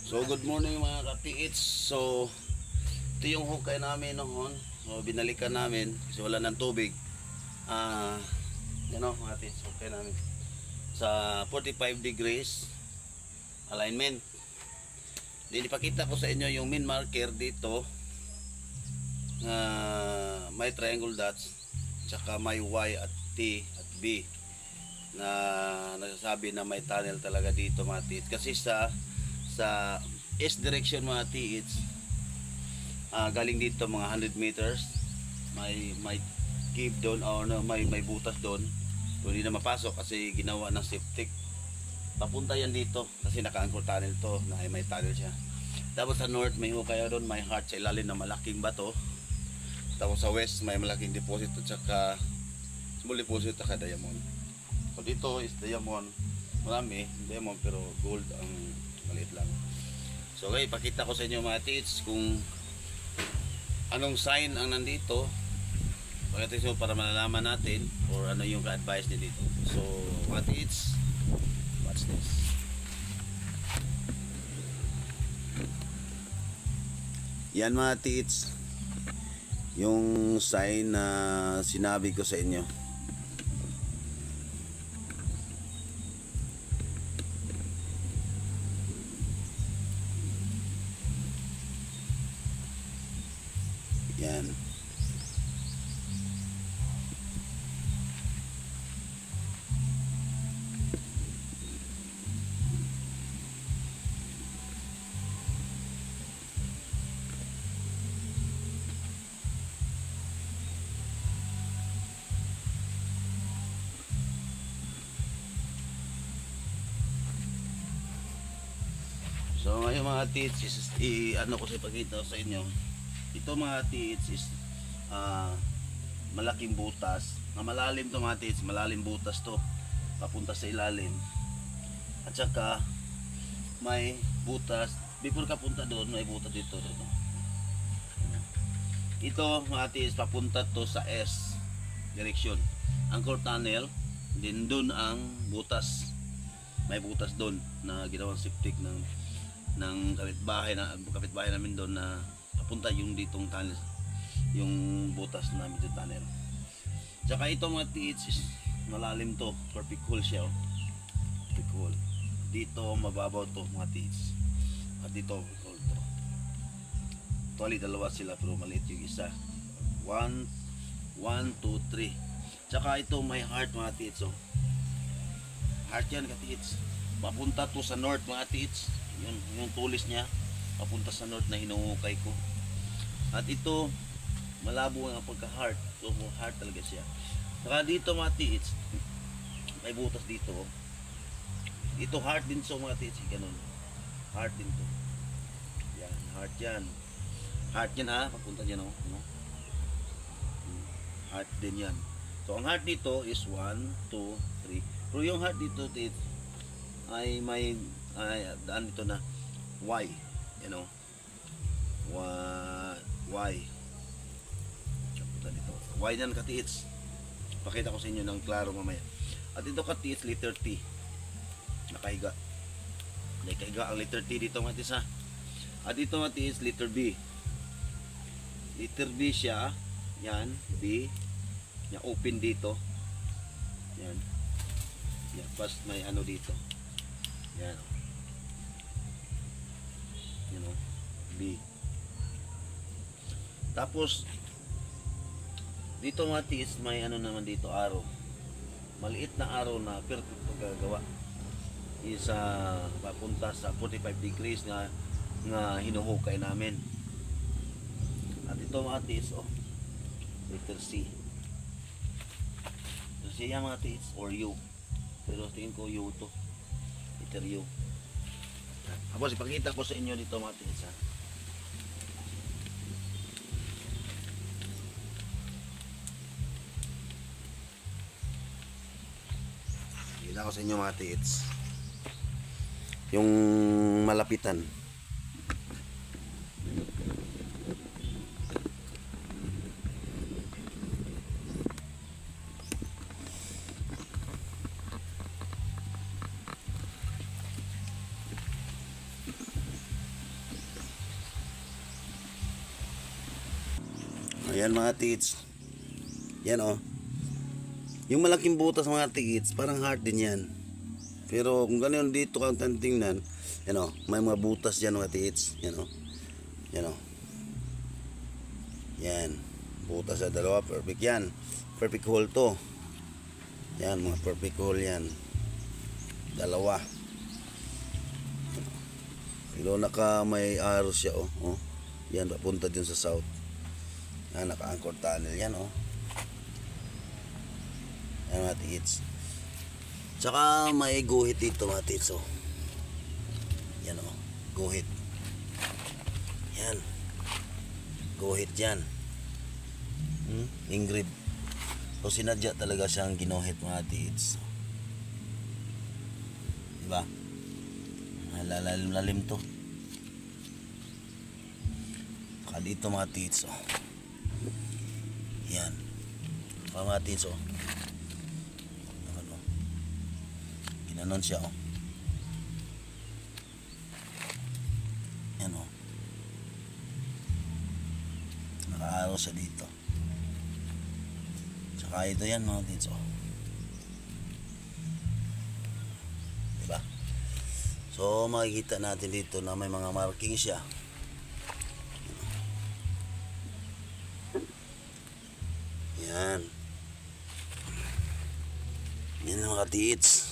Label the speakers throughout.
Speaker 1: So good morning mga ka-PH. So ito yung hukay namin noon. So binalikan namin kasi wala ng tubig. Yan o mga ka-PH, hukay namin sa 45 degrees alignment. Then ipakita ko sa inyo yung min marker dito. May triangle dots, tsaka may Y at T at B na nagsasabi na may tunnel talaga dito mga ka-PH. Kasi sa S direction mga ka-PH, galing dito mga 100 meters may cave doon o may butas doon. So hindi na mapasok kasi ginawa ng septic. Papunta yan dito kasi naka-anchor tunnel to na may tunnel siya. Tapos sa north may hukay doon, may heart sa ilalim na malaking bato. Tapos sa west may malaking deposit at saka small deposit at diamond. So dito is diamond, marami diamond pero gold ang maliit lang. So okay, pakita ko sa inyo mga ka-PH kung anong sign ang nandito. Pakita ko para malalaman natin or ano yung ka-advise niya dito. So mga ka-PH, watch this. Yan mga ka-PH, yung sign na sinabi ko sa inyo. Yan. So ngayon mga ka-PH is ano ko sa ipakita sa inyo. Ito mga ka-PH is malaking butas. Malalim to mga ka-PH, malalim butas to. Papunta sa ilalim. At saka may butas. Before ka punta doon, may butas dito. Ito mga ka-PH, papunta to sa S direction. Anchor tunnel. Then doon ang butas. May butas doon na ginawang septic ng kapitbahay namin doon na papunta yung ditong tunnel, yung butas namin yung tunnel. Tsaka ito mga ka-PH is malalim to, perfect hole siya oh. Perfect hole. Dito mababaw to mga ka-PH. At dito hole to. Actually dalawa sila pero maliit yung isa. 1, 2, 3. Tsaka ito may heart mga ka-PH oh. Heart yan ka-PH. Papunta to sa north mga ka-PH. Yung tulis niya papunta sa north na hinuhukay ko. At ito malabo ang pagka-heart. So heart talaga siya. Saka dito mga ka-PH, may butas dito. Ito heart din so mga ka-PH, ganun. Heart din to. Yan, heart yan. Heart yan ha, papunta dyan oh. No? Heart din yan. So ang heart dito is 1, 2, 3. Pero yung heart dito ay may daan dito na Y, you know. Y. Dito. Y yan ka-PH. Pakita ko sa inyo ng klaro mamaya. At ito ka-PH, letter T. Nakahiga. Nakahiga ang letter T dito mga ka-PH ha. At dito ka-PH, letter B. Letter B siya. Yan, B. Yan, open dito. Yan. Yan, pas may ano dito. Yan. You know, B. Tapos dito mga ka-PH may ano naman dito, arrow. Maliit na arrow na perfect pagkagawa. Isa papunta sa 45 degrees nga hinuhukay namin. At ito mga ka-PH oh, letter C. Letter C yan mga ka-PH or U. Pero tingin ko U to. Letter U. Tapos ipakita ko sa inyo dito mga ka-PH ha. Ipakita ko sa inyo mga ka-PH yung malapitan. Ayan mga tits. Yan oh. Yung malaking butas mga tits, parang hard din yan. Pero kung gano'n dito kang tingnan, yan oh, may mga butas dyan mga tits. Yan oh. Yan oh. Yan. Butas sa dalawa, perfect yan. Perfect hole to. Yan, mga perfect hole yan. Dalawa. Pero naka may arrow siya oh. Oh. Yan, papunta din sa south. Yan, naka-anchor tunnel yan oh. Yan mga tits. Tsaka may guhit dito mga tits oh. Yan oh, guhit. Yan. Guhit yan. Engrave. So sinadya talaga siyang ginuhit mga tits. Diba? Lalim to. Saka dito mga tits oh. Yan. Mga tits oh. Ginanon siya oh. Yan oh. Naka-araw siya dito. Tsaka ito yan mga tits oh. Diba? So makikita natin dito na may mga marking siya. Yan. Yan ang mga tits.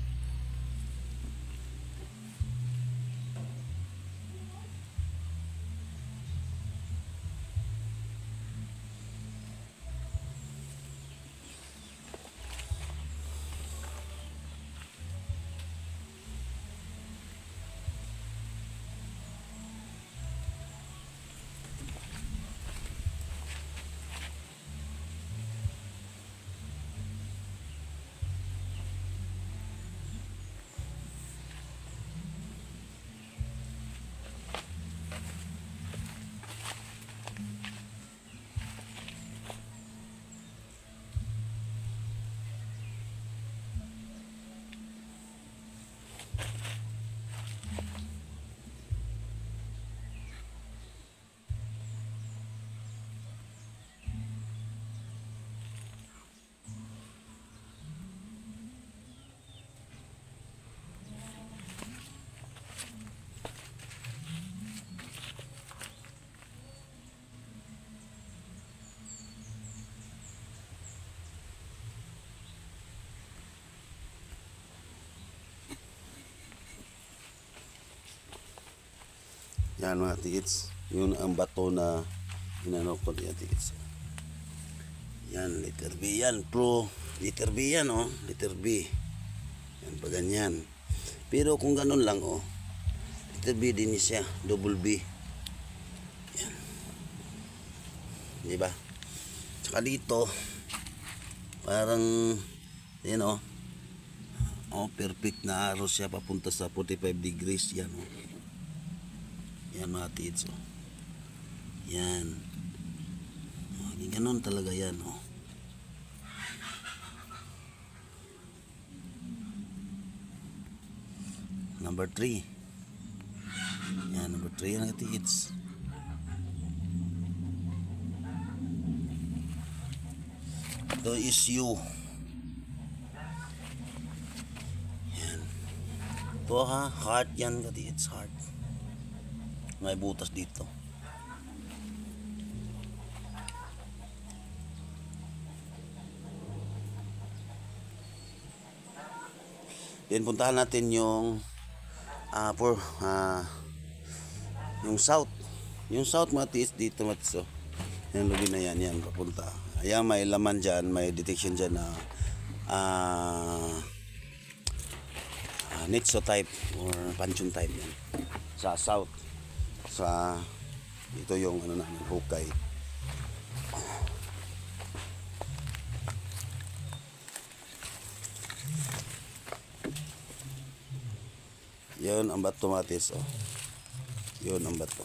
Speaker 1: Yan mga tits. Yun ang bato na inano ko niya tits. Yan, letter B yan. Pro, letter B yan oh. Letter B. Yan pa ganyan. Pero kung ganun lang oh. Letter B din siya. Double B. Yan. Diba? Tsaka dito. Parang yan oh. Oh, perfect na arrow siya papunta sa 45 degrees. Yan oh. Yan mga tits oh. Yan oh, ganun talaga yan oh. Number 3. Yan number 3 yan mga tits. Ito is you. Yan. Ito ha, heart yan mga tits, heart. May butas dito. Then puntahan natin yung yung south. Yung south matis dito matis oh. Yung lubi na yan papunta. Ayan may laman dyan, may detection dyan na Nitso type or Panchun type yan. Sa south. Sa ito yung ano namin hukay. Yun ang bato matis oh. Yun ang bato.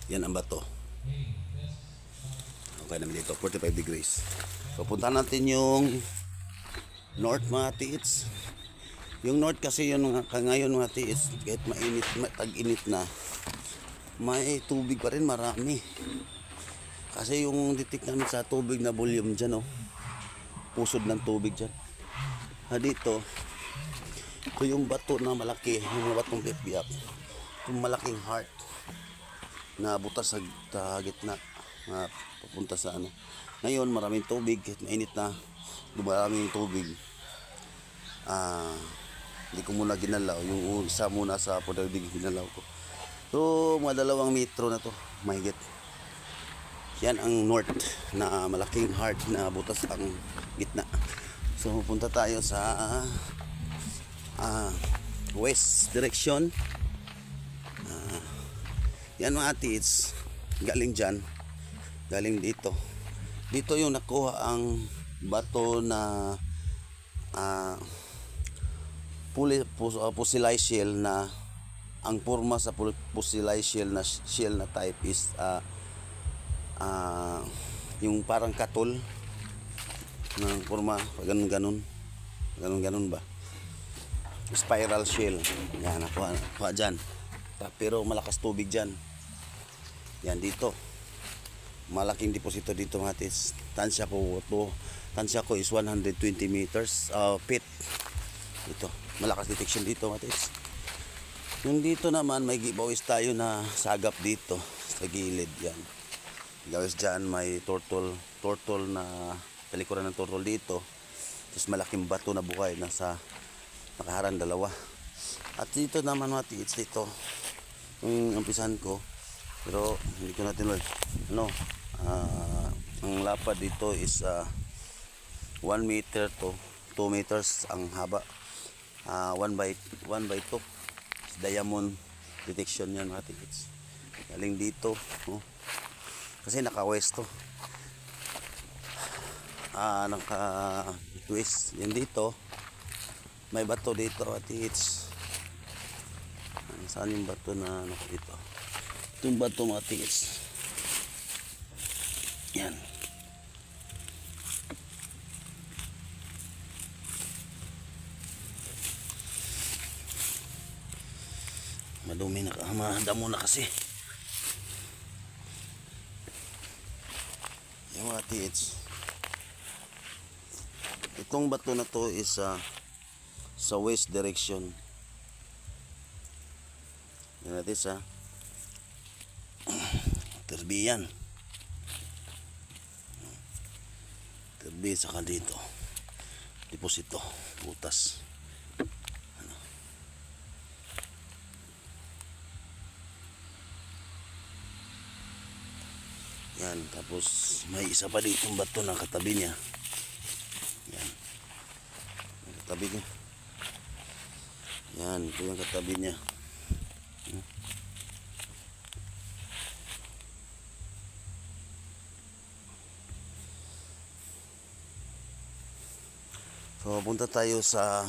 Speaker 1: Yan ang bato. Okay naman dito, 45 degrees. So punta natin yung north mga tiits. Yung north kasi yun ngayon mga tiits, kahit mainit, tag-init na, may tubig pa rin marami. Kasi yung detect namin sa tubig na volume dyan, oh, pusod ng tubig dyan. Dito, ito yung bato na malaki, yung batong pipiap, yung malaking heart na butas sa gitna na papunta sa ano. Ngayon maraming tubig, mainit na, dumaraming tubig. Hindi ko muna ginalaw, yung isa muna sa pudadig ginalaw ko. So mga 2 metro na to, mahigit. Yan ang north na malaking heart na butas ang gitna. So punta tayo sa west direction. Yan mga tiits, galing dyan, galing dito. Dito yung nakuha ang bato na fossilized shell, na ang forma sa fossilized shell na type is yung parang katol ng forma, ganun ba, spiral shell. Yan, nakuha dyan. Pero malakas tubig dyan. Yan dito, malaking deposito dito mga tiits. Tansya ko is 120 meters feet. Ito, malakas detection dito mga tiits. Yung dito naman may gibawis tayo na sagap dito sa gilid. Yan, gawis dyan, may turtle na talikuran ng turtle dito. Tapos malaking bato na buhay nasa nakaharang 2. At dito naman mga tiits, dito yung umpisan ko, pero hindi ko natin ang lapad dito is 1 meter to 2 meters ang haba. 1 by 2 diamond detection yan mga tiits. Galing dito, kasi naka-west to, naka-twist. Yan dito may bato dito mga tiits. Saan yung bato na dito? Itong bato mga tiits. Yan. Madumi na, madamo na kasi. Yung mga tiits. Itong bato na to is sa west direction. Yan natin sa Terbiyan. Terbi saka dito. Deposito, butas. Yan, tapos may isa pa dito bato na katabi niya. Yan. Katabi niya. Yan, ito yung katabi niya. So punta tayo sa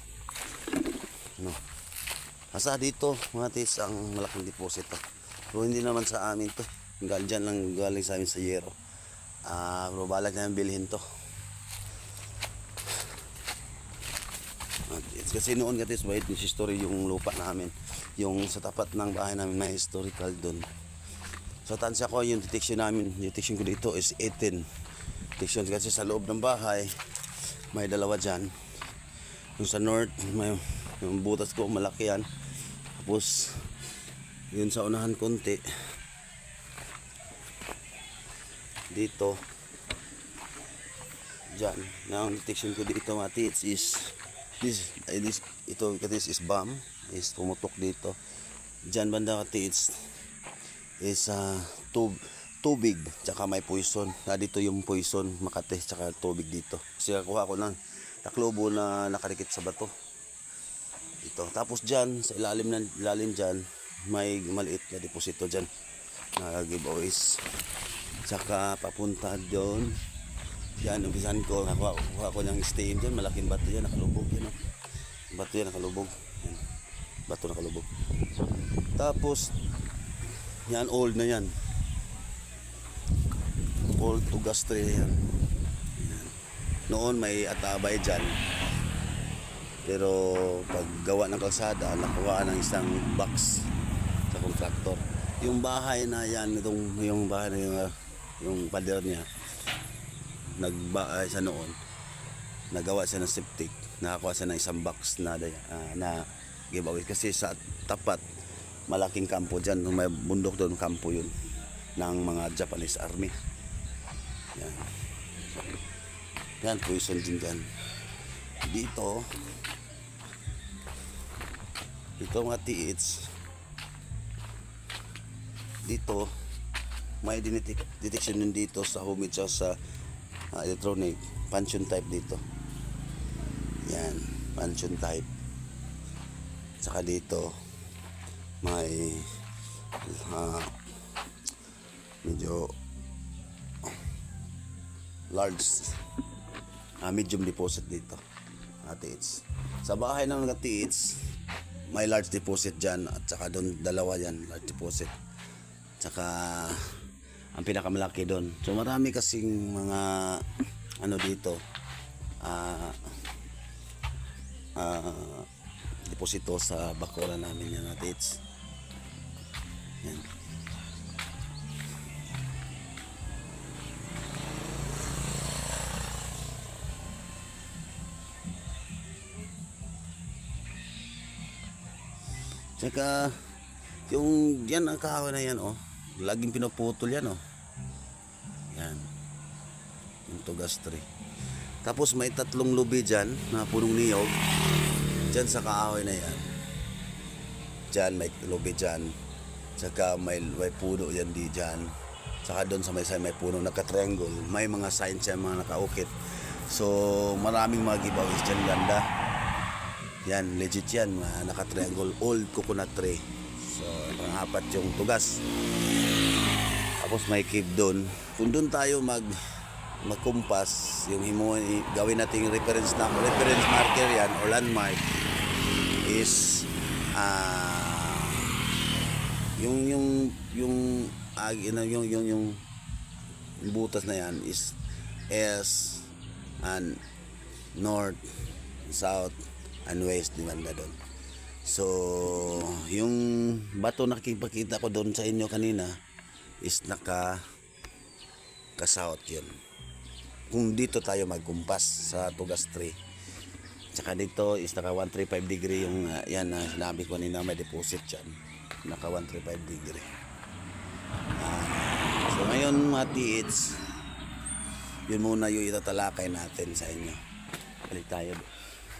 Speaker 1: asa dito mga tiits ang malaking deposito. So hindi naman sa amin to, galing sa amin sa Yero. Pero balak namin bilhin to. It's kasi noon kasi may history yung lupa namin, yung sa tapat ng bahay namin may historical doon. So tansya ko yung detection ko dito is 18 detection kasi sa loob ng bahay may 2 dyan. Yung sa north may yung butas ko malaki yan, tapos yun sa unahan konti dito dyan. Now detection ko dito mga tiits is this is bomb, is pumutok dito dyan banda mga tiits is tubig tsaka may poison. Dito yung poison Makate tsaka tubig dito kasi kuha ko ng taklobo na nakarikit sa bato ito. Tapos dyan sa ilalim dyan may maliit na deposito dyan na giveaways tsaka papunta doon. Yan umpisan ko, kuha ko ng steam dyan, malaking bato dyan nakalubog yan, bato yan nakalubog yan. Bato nakalubog. Tapos Yan, old na yan. Old tugas tree yan. Yan. Noon may atabay dyan. Pero pag gawa ng kalsada, nakuha ng isang box sa kontraktor. Yung bahay na yan, yung bahay na yung pader niya, siya noon, nagawa siya ng septic, nakakuha siya ng isang box na giveaway. Kasi sa tapat, malaking kampo dyan, may bundok doon, kampo yun, ng mga Japanese army. Yan. Yan, poison din dyan. Dito mga TH, dito may detection din dito sa humid sa electronic, punch type dito. Yan, punch type. Saka dito may medyo large medium deposit dito. TH. Sa bahay ng TH, may large deposit dyan, at saka doon dalawa yan, large deposit. Tsaka ang pinakamalaki doon. So marami kasing mga dito deposito sa bakura namin yan na TH. Yan. Tsaka yung yan, ang kahoy na yan, laging pinuputol yan, yan, yung tugas tree. Tapos may 3 lubi dyan na punong niyog dyan sa kahoy na yan. Dyan may lubi dyan, tsaka may puno yan di dyan, tsaka doon sa may puno naka-triangle, may mga signs yan, mga nakaukit. So maraming mga giveaways dyan, ganda. Yan, legit yan, naka-triangle, old coconut tree. So, pang-apat yung tugas. Tapos may cave doon. Kung doon tayo magkumpas, yung gawin natin reference marker yan, or landmark, is yung butas na yan is S and north, south, and west, di banda doon. So yung bato na nakikita ko doon sa inyo kanina is naka-south yun. Kung dito tayo magkumpas sa tugas tree, tsaka dito is naka 135 degree yung yan na sinabi ko kanina, may deposit dyan, naka 135 degree. So ngayon mga TH, yun muna yung itatalakay natin sa inyo. Balik tayo doon.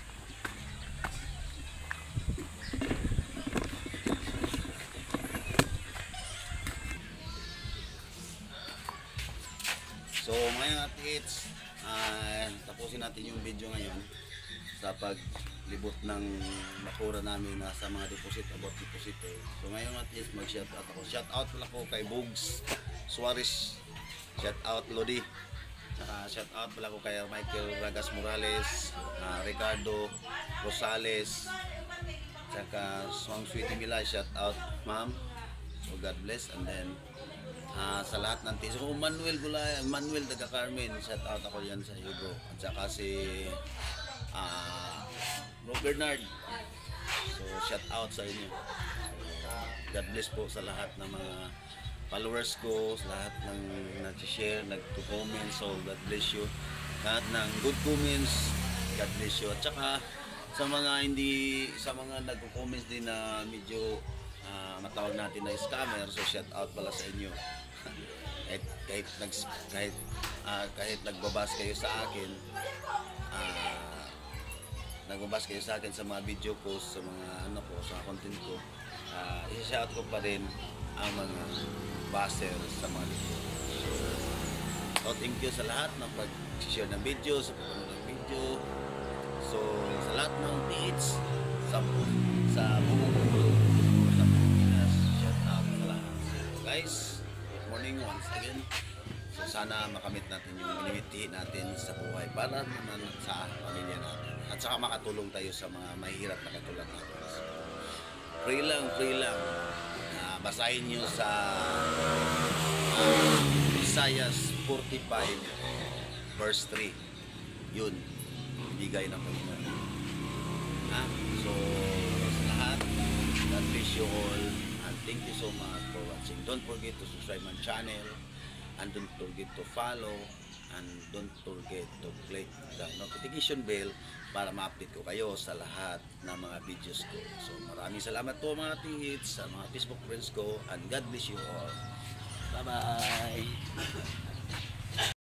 Speaker 1: So mga TH, tapusin natin yung video ngayon sa paglibot ng bakura namin sa mga deposit, about deposito. So ngayon mga TH, mag-shoutout ako. Shoutout pala ko kay Bugs Suarez, shoutout Lodi, shoutout pala ko kay Michael Ragas Morales, Ricardo Rosales, saka Swang Sweetie Mila, shoutout ma'am. So God bless. And then sa lahat ng team. So Manuel Daga Carmen, shout out ako yan sa iyo bro. At saka si Bro Bernard. So shout out sa inyo. God bless po sa lahat ng mga followers ko, sa lahat ng nag-share, nag-comment. So God bless you. Lahat ng good comments, God bless you. At saka sa mga nagko-comments din na medyo matawag natin na scammer, so shout out pala sa inyo. kahit nagbabas kayo sa akin, sa mga video ko, sa mga sa content ko, i-shout ko pa rin ang mga baser sa mga video. So thank you sa lahat ng pag-share ng video, sa pag-upload ng video. So sa lahat ng TH sa buong mundo, sa Pilipinas, shout out sa lahat. Guys, good morning once again. So sana makamit natin yung minimiti natin sa buhay para naman sa pamilya natin. At saka makatulong tayo sa mga mahihirap na katulad natin. So, pray lang. basahin nyo sa Isaiah 45 verse 3. Yun, bigay ng Panginoon. So, sa lahat, God bless you all, and thank you so much for watching. Don't forget to subscribe my channel, and don't forget to follow, and don't forget to click the notification bell para ma-update ko kayo sa lahat ng mga videos ko. So maraming salamat po mga tihits, sa mga Facebook friends ko, and God bless you all. Bye bye.